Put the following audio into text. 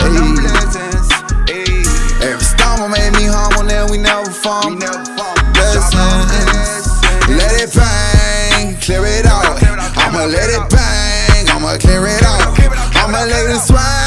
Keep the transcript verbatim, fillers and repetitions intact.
count them blessings. Every storm made me humble, and we never fall. Blessings, let it bang, clear it out. I'ma let it bang, I'ma clear it out. I'ma let it swing.